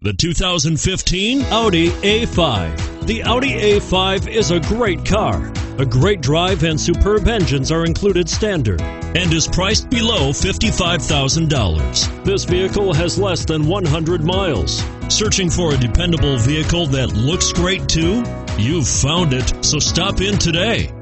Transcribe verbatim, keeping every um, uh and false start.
The two thousand fifteen Audi A five. The Audi A five is a great car. A great drive and superb engines are included standard and is priced below fifty-five thousand dollars. This vehicle has less than one hundred miles. Searching for a dependable vehicle that looks great too? You've found it, so stop in today.